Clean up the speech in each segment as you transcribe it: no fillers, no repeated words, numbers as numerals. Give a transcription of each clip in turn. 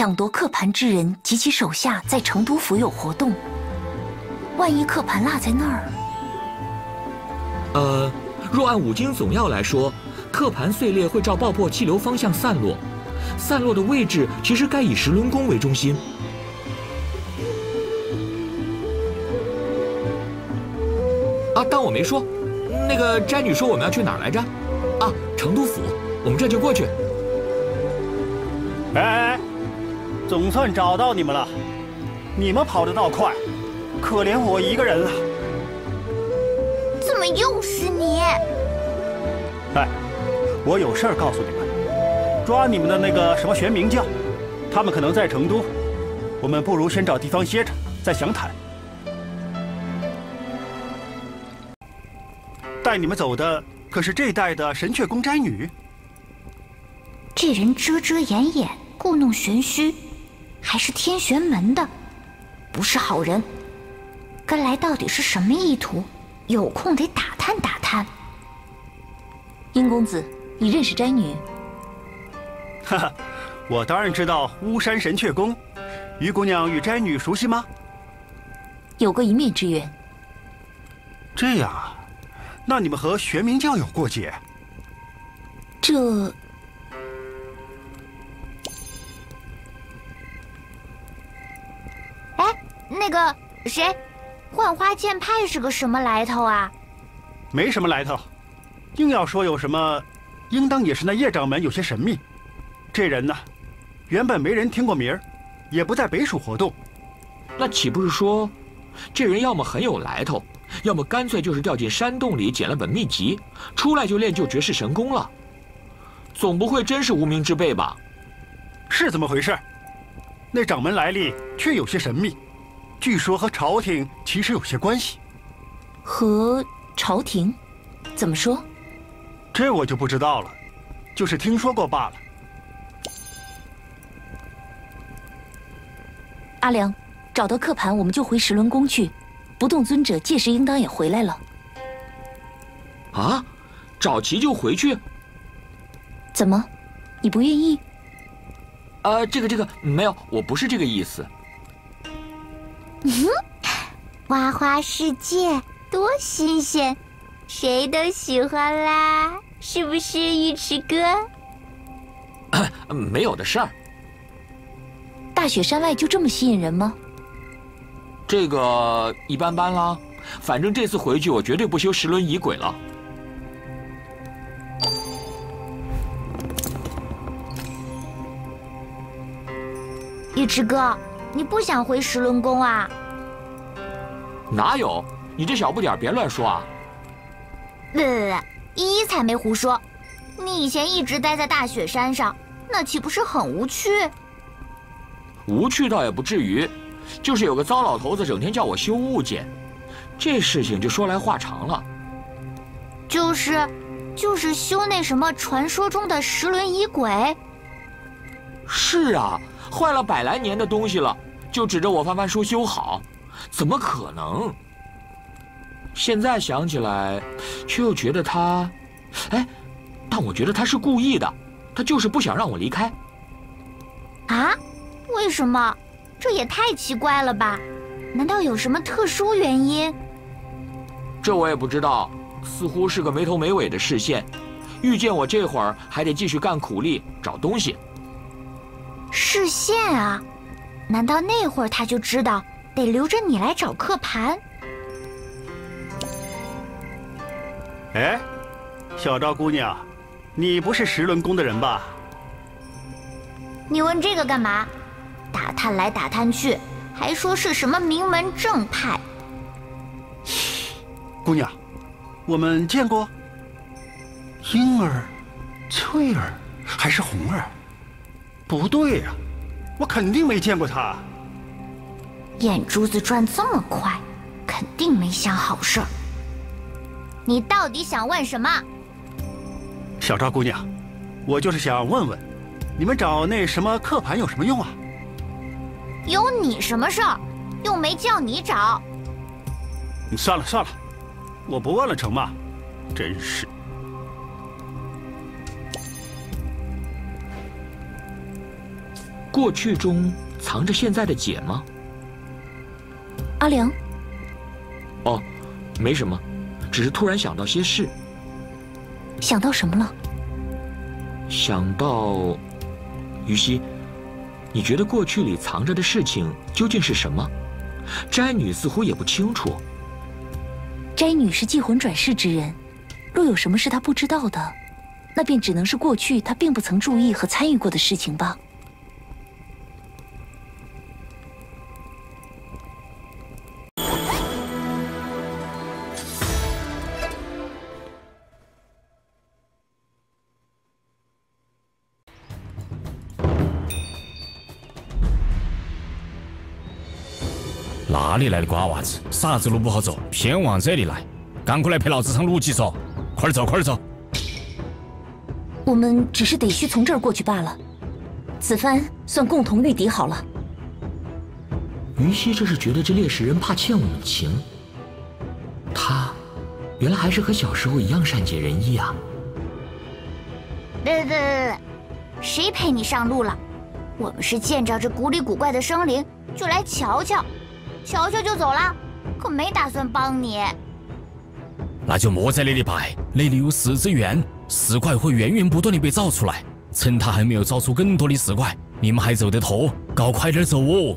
抢夺刻盘之人及其手下在成都府有活动，万一刻盘落在那儿…… 若按五经总要来说，刻盘碎裂会照爆破气流方向散落，散落的位置其实该以石轮宫为中心。啊，当我没说。那个斋女说我们要去哪儿来着？啊，成都府，我们这就过去。 哎，总算找到你们了，你们跑得倒快，可怜我一个人啊！ 怎么又是你？ 哎，我有事儿告诉你们，抓你们的那个什么玄冥教，他们可能在成都，我们不如先找地方歇着，再详谈。带你们走的可是这代的神阙宫斋女。 这人遮遮掩掩，故弄玄虚，还是天玄门的，不是好人。该来到底是什么意图？有空得打探打探。 殷公子，你认识斋女？ 哈哈，我当然知道巫山神阙宫。于姑娘与斋女熟悉吗？ 有过一面之缘。 这样啊。那你们和玄冥教有过节？ 这…… 哎，那个谁，浣花剑派是个什么来头啊？ 没什么来头，硬要说有什么，应当也是那叶掌门有些神秘。这人呢，原本没人听过名儿，也不在北蜀活动。 那岂不是说，这人要么很有来头？要么干脆就是掉进山洞里捡了本秘籍，出来就练就绝世神功了。总不会真是无名之辈吧？ 是这么回事。那掌门来历却有些神秘，据说和朝廷其实有些关系。 和朝廷？怎么说？ 这我就不知道了，就是听说过罢了。 阿良，找到刻盘，我们就回石轮宫去。不动尊者届时应当也回来了。 啊，找齐就回去？ 怎么，你不愿意？ 这个没有，我不是这个意思。 花花世界多新鲜，谁都喜欢啦，是不是尉迟哥？ 没有的事儿。 大雪山外就这么吸引人吗？ 这个一般般啦，反正这次回去我绝对不修石轮仪轨了。 尉迟哥，你不想回石轮宫啊？ 哪有？你这小不点儿别乱说啊！ 不，依依才没胡说。你以前一直待在大雪山上，那岂不是很无趣？ 无趣倒也不至于。就是有个糟老头子整天叫我修物件，这事情就说来话长了。 就是修那什么传说中的石轮仪轨。 是啊，坏了100来年的东西了，就指着我翻翻说修好，怎么可能？现在想起来，却又觉得他，但我觉得他是故意的，他就是不想让我离开。 啊？为什么？这也太奇怪了吧？难道有什么特殊原因？ 这我也不知道，似乎是个没头没尾的视线。遇见我这会儿还得继续干苦力找东西。 视线啊？难道那会儿他就知道得留着你来找刻盘？ 哎，小赵姑娘，你不是石轮宫的人吧？ 你问这个干嘛？打探来打探去，还说是什么名门正派。 姑娘，我们见过英儿、翠儿还是红儿？不对呀，我肯定没见过她。 眼珠子转这么快，肯定没想好事儿。你到底想问什么？ 小赵姑娘，我就是想问问，你们找那什么刻盘有什么用啊？ 有你什么事儿？又没叫你找。 算了算了，我不问了成吗？真是。 过去中藏着现在的解吗？ 阿良， 哦，没什么，只是突然想到些事。 想到什么了？ 想到，于西，你觉得过去里藏着的事情究竟是什么？斋女似乎也不清楚。 斋女是祭魂转世之人，若有什么是她不知道的，那便只能是过去她并不曾注意和参与过的事情吧。 哪里来的瓜娃子，啥子路不好走，偏往这里来，赶快来陪老子上路基嗦！快点走，快点走！ 我们只是得需从这儿过去罢了，此番算共同御敌好了。 于西这是觉得这猎食人怕欠我们情，他原来还是和小时候一样善解人意啊！ 对，谁陪你上路了？我们是见着这古里古怪的生灵就来瞧瞧就走了，可没打算帮你。 那就莫在那里摆，那里有石之源，石怪会源源不断的被找出来。趁他还没有找出更多的石怪，你们还走得脱，搞快点走哦！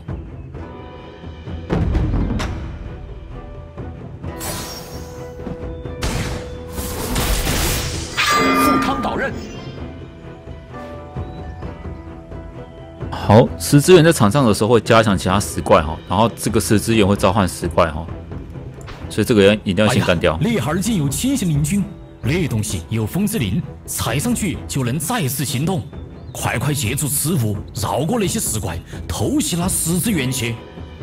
赴汤蹈刃。 好，石之源在场上的时候会加强其他石怪哈，然后这个石之源会召唤石怪哈，所以这个一定要先干掉。 那哈儿竟有7星灵君，那东西有风之灵，踩上去就能再次行动。快借助此物绕过那些石怪，偷袭那石之源去。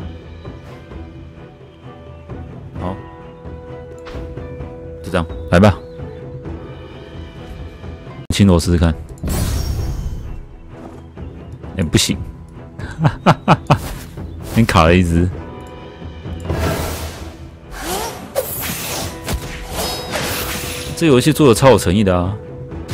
好，就这样，来吧，青罗试试看。不行，你卡了一只。这游戏做的超有诚意的啊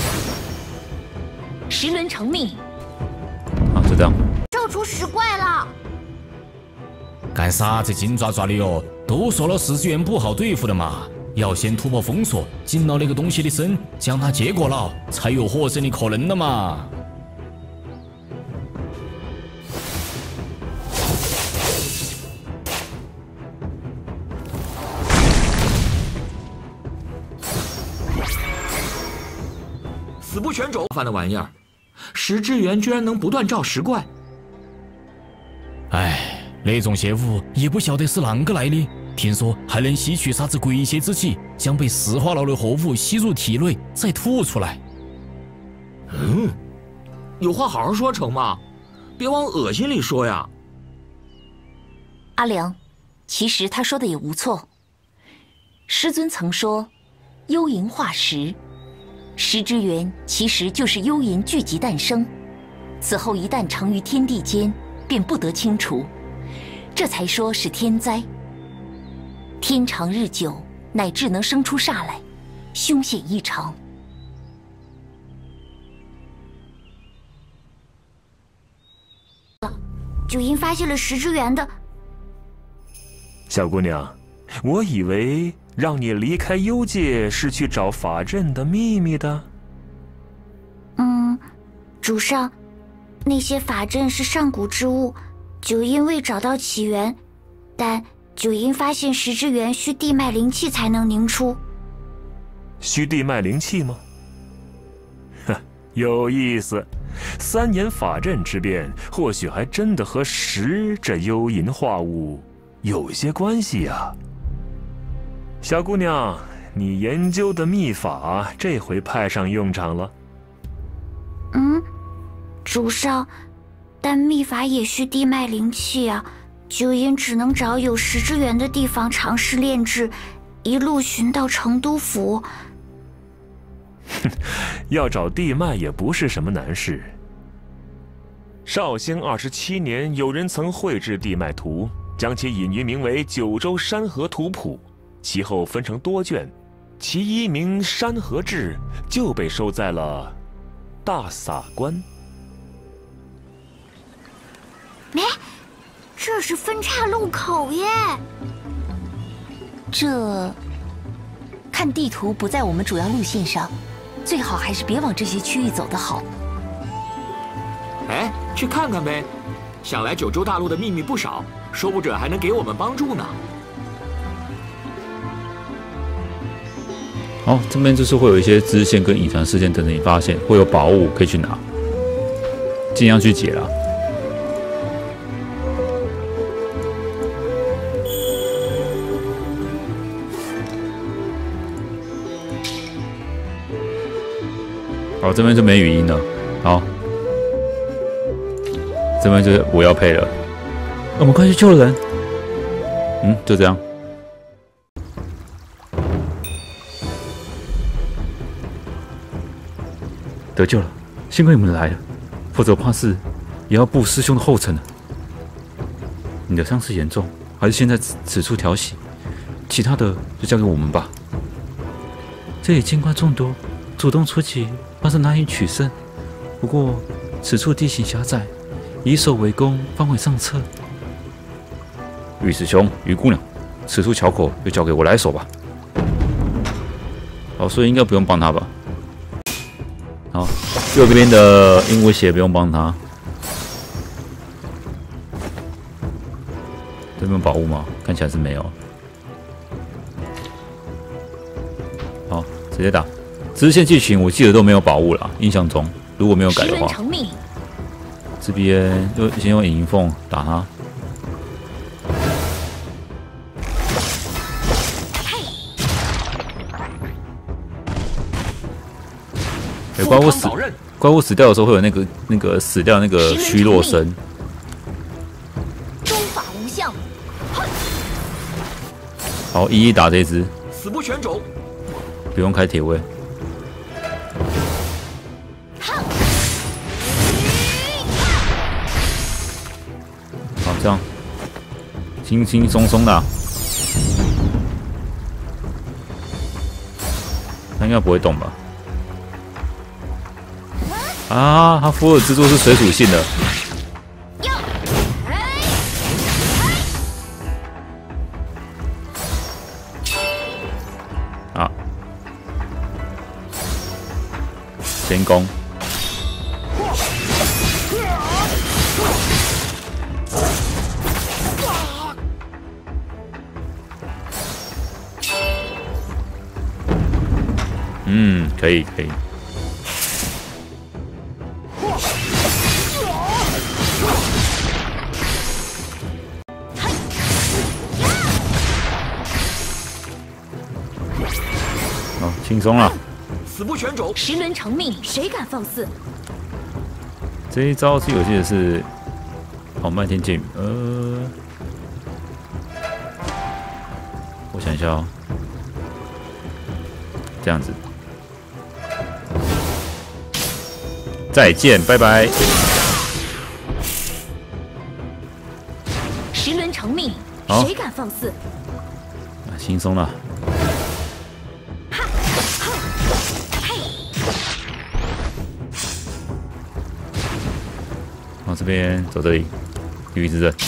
10轮成命。 好，就这样。 救出石怪了！ 干啥子金爪爪的哟？都说了石之源不好对付的嘛，要先突破封锁，紧到那个东西的身，将它接过了，才有获胜的可能的嘛。 死不旋肘翻的玩意儿，石之源居然能不断召石怪。 哎，那种邪物也不晓得是啷个来的，听说还能吸取啥子鬼邪之气，将被石化了的活物吸入体内，再吐出来。 有话好好说成吗？别往恶心里说呀。 阿良，其实他说的也无错。师尊曾说，幽银化石。石之源其实就是幽银聚集诞生，此后一旦藏于天地间，便不得清除，这才说是天灾。天长日久，乃至能生出煞来，凶险异常。 九阴发现了石之源的。 小姑娘，我以为让你离开幽界是去找法阵的秘密的。 主上，那些法阵是上古之物，九阴未找到起源，但九阴发现石之源需地脉灵气才能凝出。 需地脉灵气吗？有意思。3年法阵之变，或许还真的和石这幽银化物有些关系呀。小姑娘，你研究的秘法这回派上用场了。 主上，但秘法也需地脉灵气啊。九阴只能找有石之源的地方尝试炼制，一路寻到成都府。 要找地脉也不是什么难事。绍兴27年，有人曾绘制地脉图，将其引于名为《九州山河图谱》，其后分成多卷，其一名《山河志》，就被收在了大撒关。 没，这是分岔路口耶。 这看地图不在我们主要路线上，最好还是别往这些区域走的好。 哎，去看看呗。想来九州大陆的秘密不少，说不准还能给我们帮助呢。 好，这边就是会有一些支线跟隐藏事件等着你发现，会有宝物可以去拿，尽量去解啦。好，这边就没语音了。好，这边就是我要配了。我们快去救人。就这样。得救了，幸亏你们来了，否则我怕是也要步师兄的后尘了。你的伤势严重，还是先在此处调息，其他的就交给我们吧。这里精怪众多，主动出击怕是难以取胜。不过此处地形狭窄，以守为攻方为上策。玉师兄、于姑娘，此处桥口就交给我来守吧。好，所以应该不用帮他吧。好，右边的鹦鹉血不用帮他。这边有宝物吗？看起来是没有。好，直接打。支线剧情我记得都没有宝物了，印象中如果没有改的话。这边就先用影凤打他。怪物死掉的时候会有那个死掉那个虚弱声。 中法无相。 好，一打这只。 死不选种。 不用开铁位。好，这样轻轻松松的。他应该不会动吧？啊，他福尔之作是水属性的。啊，先攻。可以可以。好，轻松了。 死不选种， 十轮成命，谁敢放肆？ 这一招是有记得是，漫天剑雨。我想一下哦，这样子。再见，拜拜。 十轮成命，谁敢放肆？ 轻松了。往这边走这里，地狱之刃。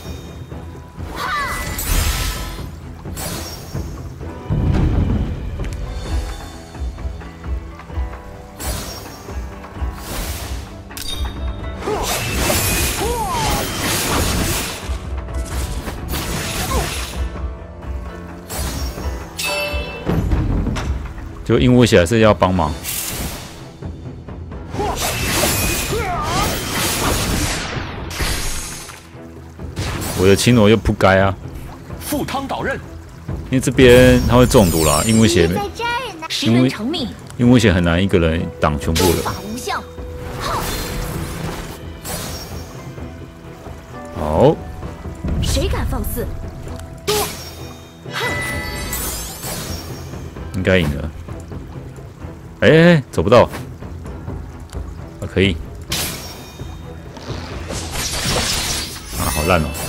就鹦鹉血还是要帮忙。我的青罗又不该啊！ 赴汤蹈刃。 因为这边它会中毒啦，鹦鹉血， 鹦鹉血很难一个人挡全部的。好。 谁敢放肆？ 应该赢了。哎，走不到。啊，可以。啊，好烂哦。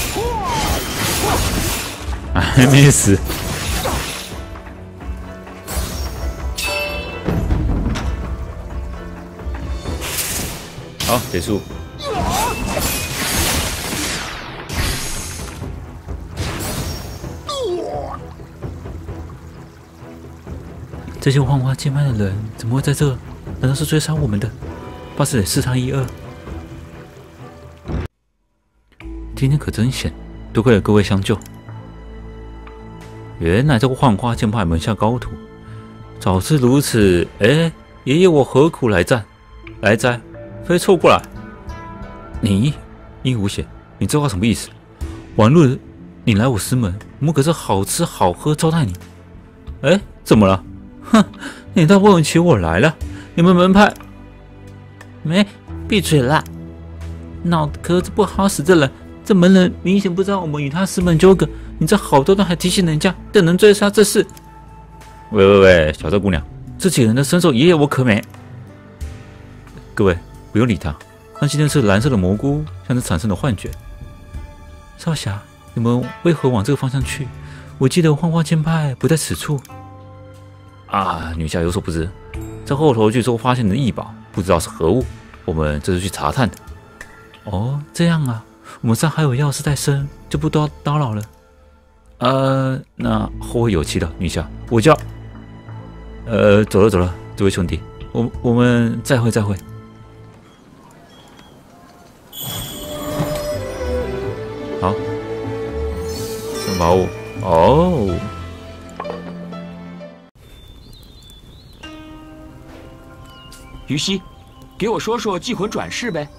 还没死。 好，结束。这些幻化剑派的人怎么会在这？难道是追杀我们的？怕是得试他一二。今天可真险，多亏了各位相救。原来这个幻化剑派门下高徒，早知如此，爷爷我何苦来战？来哉，非凑过来！你殷无险，你这话什么意思？晚日你来我师门，我们可是好吃好喝招待你。怎么了？哼，你倒问起我来了。你们门派没闭嘴啦！脑壳子不好使的人，这门人明显不知道我们与他师门纠葛。你这好端端还提醒人家，等人追杀这事。喂，小赵姑娘，这几人的身手爷爷我可没。各位不用理他，那今天是蓝色的蘑菇像是产生了幻觉。少侠，你们为何往这个方向去？我记得幻化剑派不在此处。女侠有所不知，在后头据说发现的异宝，不知道是何物，我们这是去查探的。哦，这样啊，我们上还有要事在身，就不多打扰了。那后会有期的，女侠，我叫……走了，这位兄弟，我们再会。好，圣宝物哦。 于西，给我说说祭魂转世呗。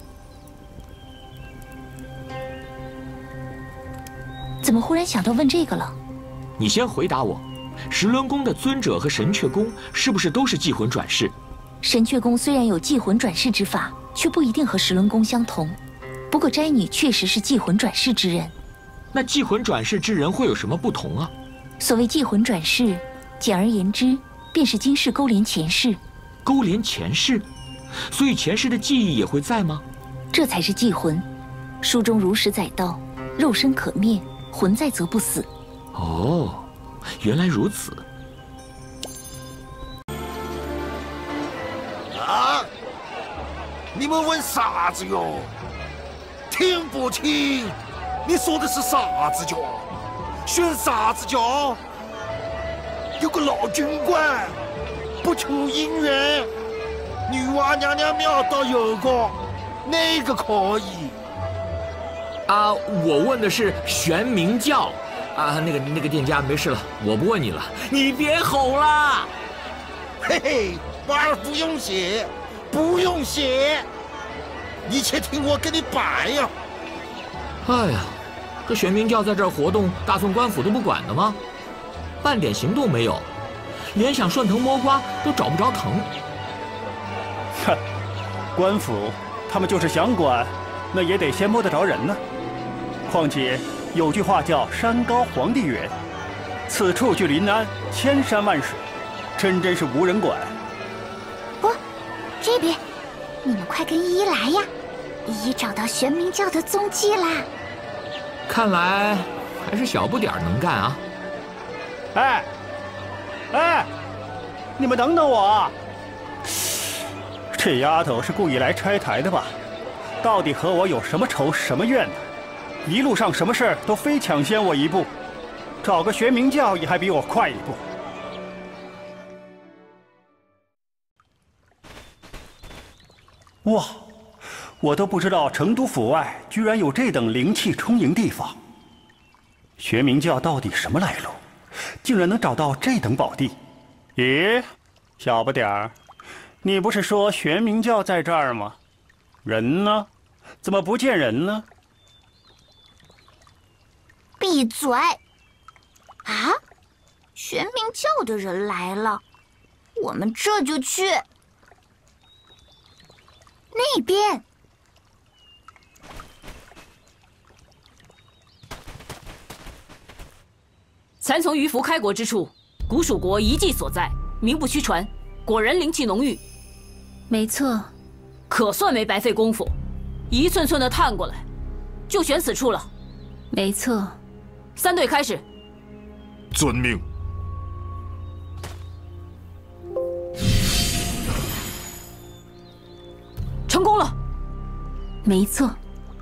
怎么忽然想到问这个了？ 你先回答我，石轮宫的尊者和神阙宫是不是都是祭魂转世？ 神阙宫虽然有祭魂转世之法，却不一定和石轮宫相同。不过斋女确实是祭魂转世之人。 那祭魂转世之人会有什么不同啊？ 所谓祭魂转世，简而言之，便是今世勾连前世。 勾连前世，所以前世的记忆也会在吗？ 这才是祭魂。书中如实载道：肉身可灭，魂在则不死。 哦，原来如此。 你们问啥子哟？听不清？你说的是啥子教？选啥子教？有个老军官不求姻缘，女娲娘娘庙倒有个，哪个可以？ 我问的是玄冥教。那个店家没事了，我不问你了，你别吼了。 嘿嘿，娃儿不用谢，不用谢，你且听我给你办呀。 哎呀，这玄冥教在这儿活动，大宋官府都不管的吗？半点行动没有，连想顺藤摸瓜都找不着藤。 哼，官府他们就是想管，那也得先摸得着人呢。况且有句话叫山高皇帝远，此处距临安千山万水，真是无人管。 这边，你们快跟依依来呀！依依找到玄冥教的踪迹啦。 看来还是小不点儿能干啊。 你们等等我啊！这丫头是故意来拆台的吧？到底和我有什么仇什么怨呢？一路上什么事儿都非抢先我一步，找个玄冥教也还比我快一步。哇，我都不知道成都府外居然有这等灵气充盈地方。玄冥教到底什么来路？竟然能找到这等宝地？咦，小不点儿，你不是说玄冥教在这儿吗？人呢？怎么不见人呢？ 闭嘴！玄冥教的人来了，我们这就去。那边。 蚕丛鱼凫开国之处，古蜀国遗迹所在，名不虚传，果然灵气浓郁。 没错， 可算没白费功夫，一寸寸的探过来，就选此处了。 没错。 3队开始。 遵命。 成功了！ 没错。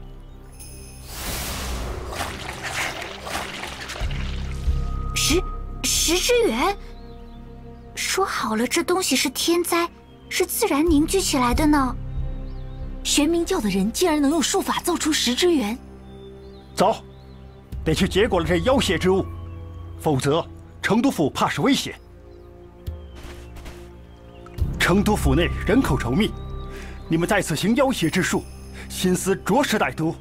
石之源，说好了，这东西是天灾，是自然凝聚起来的呢。 玄冥教的人竟然能用术法造出石之源， 走，得去结果了这妖邪之物，否则成都府怕是危险。成都府内人口稠密，你们在此行妖邪之术，心思着实歹毒。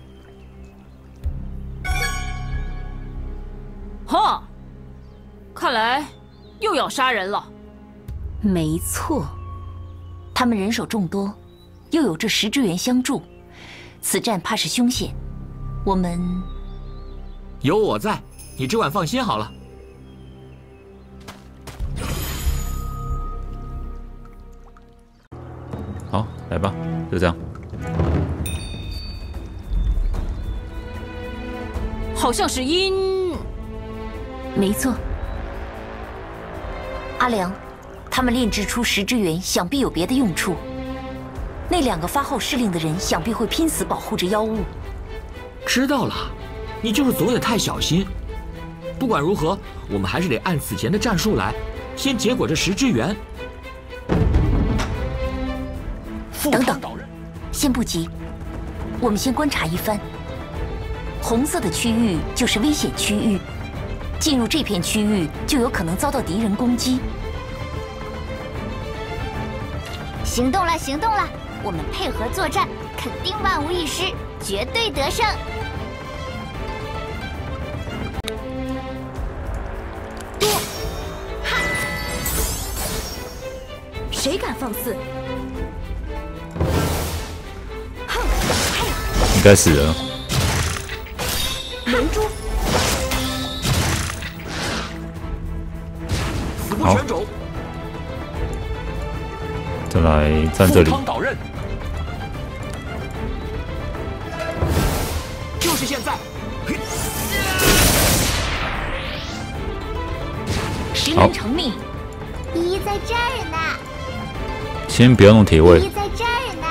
哈，看来又要杀人了。 没错，他们人手众多，又有这石之源相助，此战怕是凶险。我们有我在，你只管放心好了。 好，来吧，就这样。 好像是阴。 没错。阿良，他们炼制出石之源，想必有别的用处。那2个发号施令的人，想必会拼死保护着妖物。 知道了，你就是总也太小心。不管如何，我们还是得按此前的战术来，先结果这石之源。 等等，先不急，我们先观察一番。红色的区域就是危险区域，进入这片区域就有可能遭到敌人攻击。 行动了，行动了！我们配合作战，肯定万无一失，绝对得胜。 谁敢放肆？ 应该死了。 连珠， 死不全肘。 再来站这里。 汤导刃，就是现在。 石人成命。 依依在这儿呢。 先不要弄铁位。 依依在这儿呢。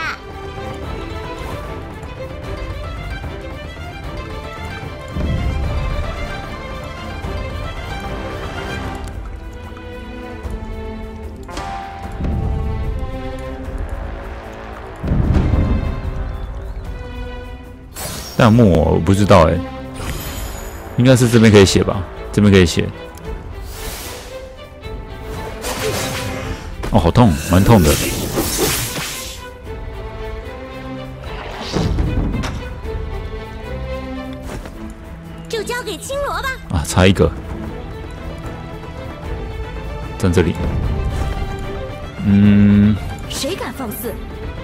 弹幕我不知道哎，应该是这边可以写吧？这边可以写。哦，好痛，蛮痛的。 就交给青罗吧。 啊，差一个。站这里。 谁敢放肆？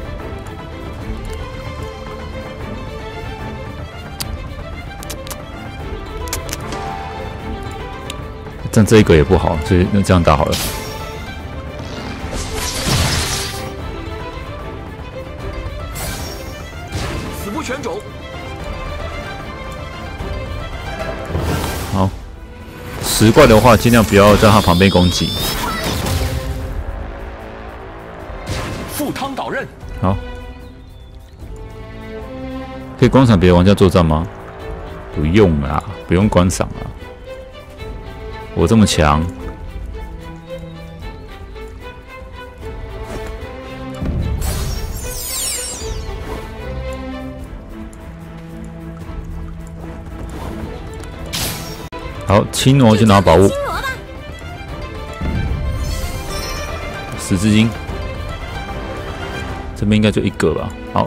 站这一个也不好，所以那这样打好了。 死不全肘。 好，石怪的话，尽量不要在他旁边攻击。 赴汤蹈刃。 好，可以观赏别的玩家作战吗？不用啦，不用观赏啦。我这么强，好，青罗去拿宝物，十字金，这边应该就一个吧。好，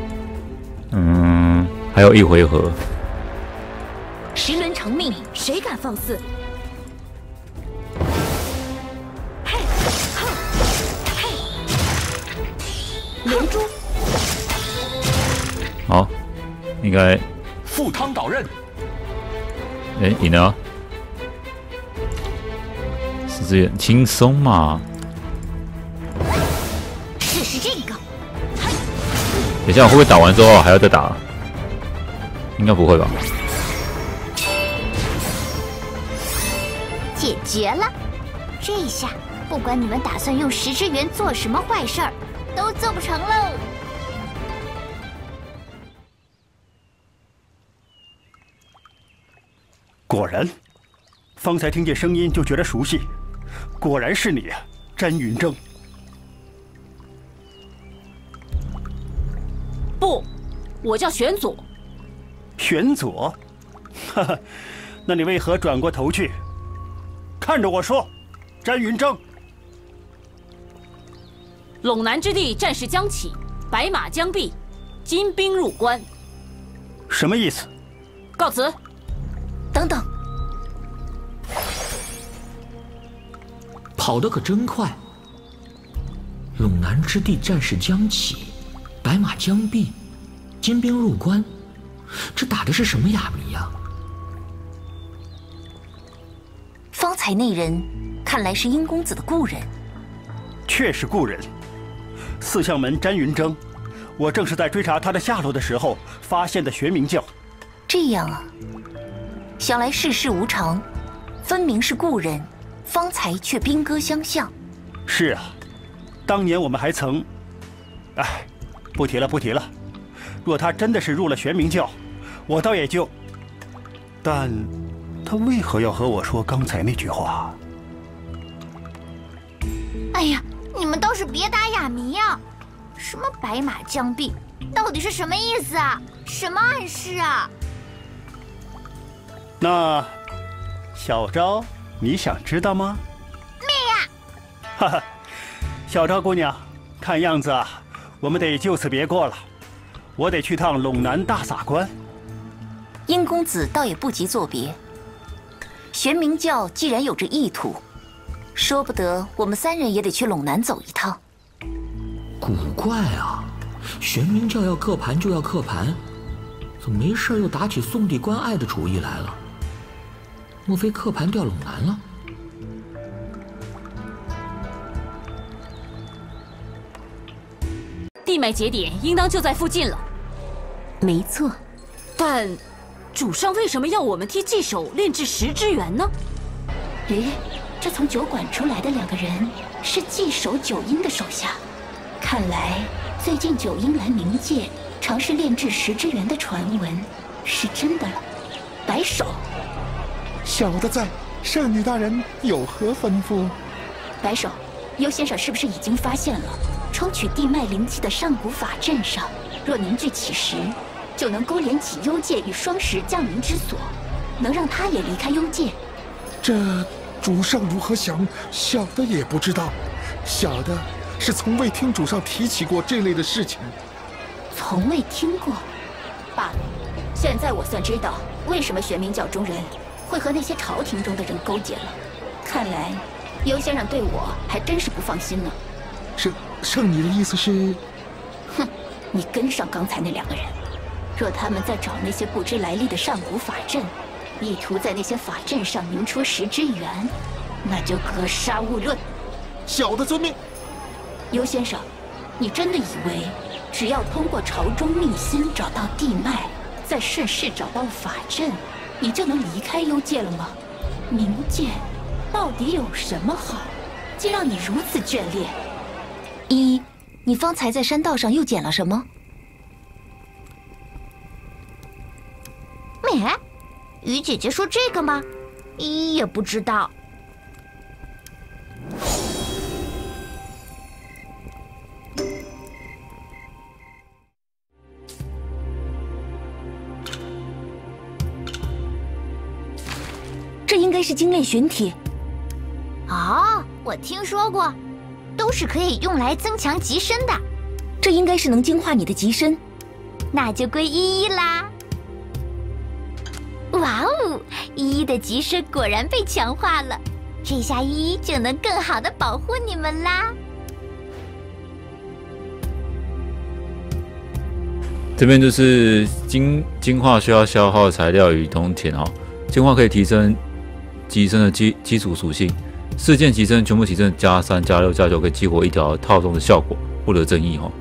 还有一回合。 石轮成命， 谁敢放肆？连珠， 好，应该赴汤蹈刃。 哎，赢了，是这样轻松嘛？ 试试这个。 等一下，我会不会打完之后还要再打？应该不会吧？ 解决了，这一下不管你们打算用石之源做什么坏事儿，都做不成喽。 果然，方才听见声音就觉得熟悉，果然是你，詹云正。 不，我叫玄佐。 玄佐，哈哈，那你为何转过头去，看着我说，詹云正？ 陇南之地战事将起，白马将毕，金兵入关。 什么意思？ 告辞。 等等， 跑得可真快。陇南之地战事将起，白马将毕，金兵入关，这打的是什么哑谜呀？ 方才那人看来是殷公子的故人。 确是故人，四相门詹云征，我正是在追查他的下落的时候发现的玄冥教。 这样啊，想来世事无常，分明是故人，方才却兵戈相向。 是啊，当年我们还曾……哎，不提了，不提了。若他真的是入了玄冥教，我倒也就……但他为何要和我说刚才那句话？ 哎呀，你们倒是别打哑谜呀！什么白马将毕，到底是什么意思啊？什么暗示啊？ 那小昭，你想知道吗？ 妹呀！ 哈哈，小昭姑娘，看样子啊，我们得就此别过了。我得去趟陇南大撒关。 殷公子倒也不急作别。玄冥教既然有这意图，说不得我们三人也得去陇南走一趟。 古怪啊，玄冥教要刻盘就要刻盘，怎么没事又打起宋地关隘的主意来了？莫非刻盘调陇南了？ 地脉节点应当就在附近了。 没错， 但主上为什么要我们替祭首炼制10支元呢？ 诶，这从酒馆出来的2个人是祭首九阴的手下，看来最近九阴来冥界尝试炼制10支元的传闻是真的了。白首， 小的在，圣女大人有何吩咐？ 白首，幽先生是不是已经发现了抽取地脉灵气的上古法阵上，若凝聚起石，就能勾连起幽界与双石降临之所，能让他也离开幽界？ 这主上如何想，小的也不知道。小的是从未听主上提起过这类的事情。 从未听过？罢了，现在我算知道为什么玄冥教中人会和那些朝廷中的人勾结了。看来幽先生对我还真是不放心呢。 圣女的意思是？ 哼，你跟上刚才那2个人，若他们在找那些不知来历的上古法阵，意图在那些法阵上凝出10支元，那就格杀勿论。 小的遵命。 幽先生，你真的以为只要通过朝中秘辛找到地脉，再顺势找到法阵，你就能离开幽界了吗？冥界到底有什么好，竟让你如此眷恋？ 依依，你方才在山道上又捡了什么？ 咩？于姐姐说这个吗？依依也不知道。 这应该是精炼玄铁。 哦，我听说过，都是可以用来增强极身的。 这应该是能净化你的极身， 那就归依依啦。哇哦，依依的极身果然被强化了，这下依依就能更好的保护你们啦。 这边就是精化需要消耗材料与铜钱哦，精化可以提升极身的基础属性，4件极身全部提升+3、+6、+9，可以激活一条套中的效果，获得正义哦。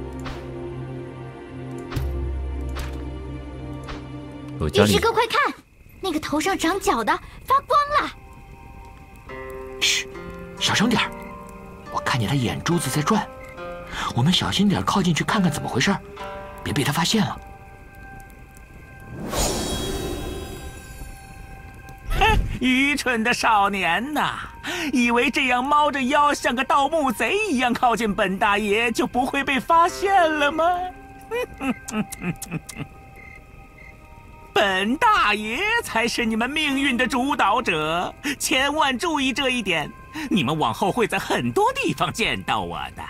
于师哥，快看，那个头上长角的发光了！ 嘘，小声点儿，我看见他眼珠子在转，我们小心点，靠近去看看怎么回事，别被他发现了。 嘿， 愚蠢的少年呐！以为这样猫着腰像个盗墓贼一样靠近本大爷就不会被发现了吗？本大爷才是你们命运的主导者，千万注意这一点。你们往后会在很多地方见到我的。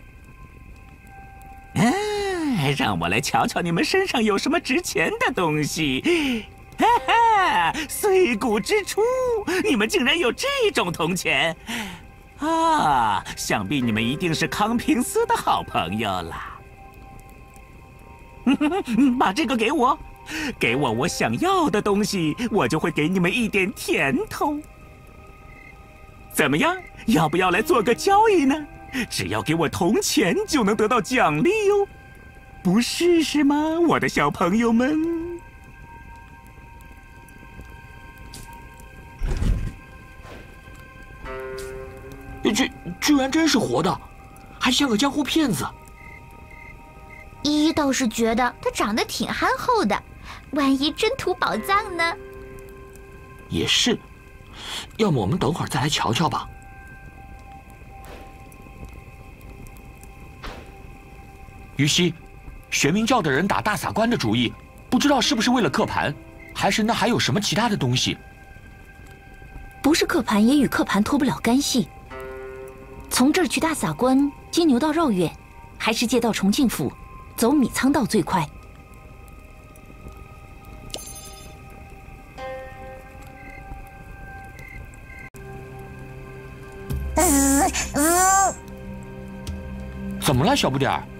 让我来瞧瞧你们身上有什么值钱的东西。哈哈，碎骨之初，你们竟然有这种铜钱啊！想必你们一定是康平斯的好朋友了。把这个给我，给我想要的东西，我就会给你们一点甜头。怎么样？要不要来做个交易呢？只要给我铜钱，就能得到奖励哟。不试试吗，我的小朋友们？ 居然真是活的，还像个江湖骗子。 依依倒是觉得他长得挺憨厚的，万一真图宝藏呢？ 也是，要么我们等会儿再来瞧瞧吧。于西，玄冥教的人打大撒关的主意，不知道是不是为了刻盘，还是那还有什么其他的东西？ 不是刻盘，也与刻盘脱不了干系。从这儿去大撒关，经牛道绕远，还是借道重庆府，走米仓道最快。 怎么了，小不点儿？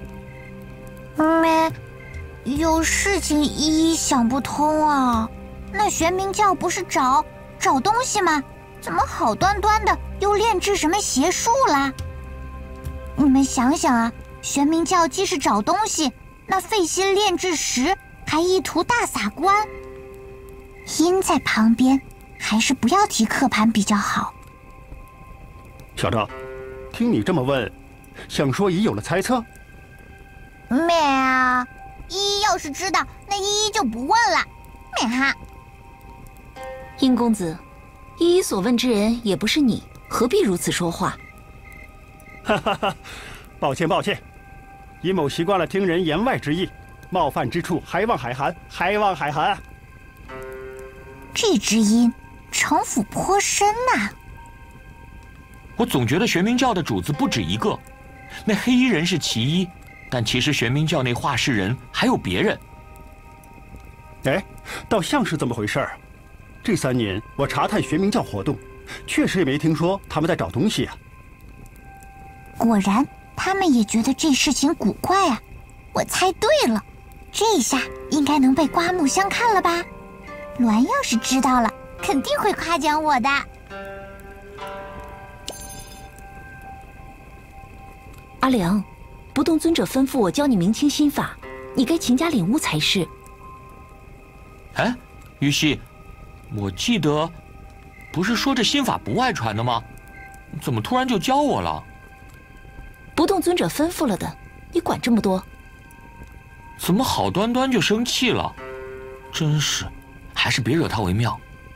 有事情依依想不通啊。那玄冥教不是找东西吗？怎么好端端的又炼制什么邪术啦？你们想想啊，玄冥教既是找东西，那费心炼制石，还意图大撒关。阴在旁边，还是不要提刻盘比较好。 小赵，听你这么问，想说已有了猜测？ 喵，依依要是知道，那依依就不问了。喵。 殷公子，依依所问之人也不是你，何必如此说话？ 哈哈哈，抱歉，殷某习惯了听人言外之意，冒犯之处还望海涵，还望海涵。 这只鹰城府颇深呐。 我总觉得玄冥教的主子不止一个，那黑衣人是其一，但其实玄冥教内画事人还有别人。 哎，倒像是这么回事儿。这3年我查探玄冥教活动，确实也没听说他们在找东西啊。 果然，他们也觉得这事情古怪啊。我猜对了，这下应该能被刮目相看了吧？栾要是知道了，肯定会夸奖我的。 阿良，不动尊者吩咐我教你明清心法，你该勤加领悟才是。 哎，于西，我记得不是说这心法不外传的吗？怎么突然就教我了？ 不动尊者吩咐了的，你管这么多？ 怎么好端端就生气了？真是，还是别惹他为妙。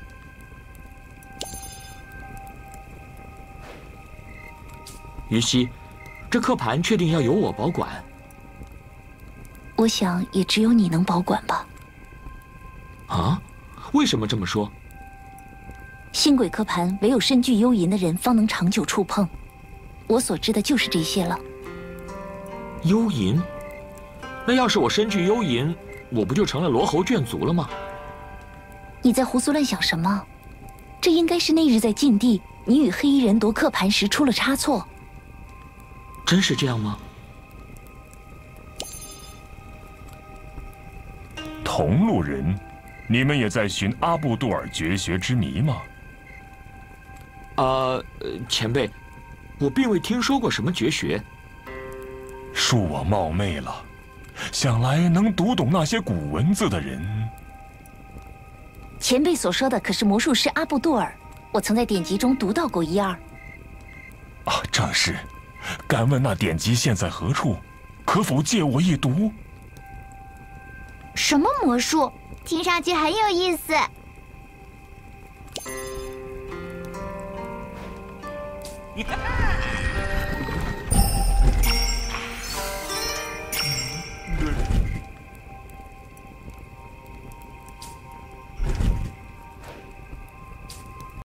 于西，这刻盘确定要由我保管？ 我想也只有你能保管吧。 啊？为什么这么说？ 星鬼刻盘唯有身具幽银的人方能长久触碰。我所知的就是这些了。 幽银？那要是我身具幽银，我不就成了罗侯眷族了吗？ 你在胡思乱想什么？这应该是那日在禁地，你与黑衣人夺刻盘时出了差错。 真是这样吗？ 同路人，你们也在寻阿布杜尔绝学之谜吗？ 前辈，我并未听说过什么绝学。 恕我冒昧了，想来能读懂那些古文字的人。 前辈所说的可是魔术师阿布杜尔，我曾在典籍中读到过1、2。 啊，正是。敢问那典籍现在何处？可否借我一读？ 什么魔术？听上去很有意思。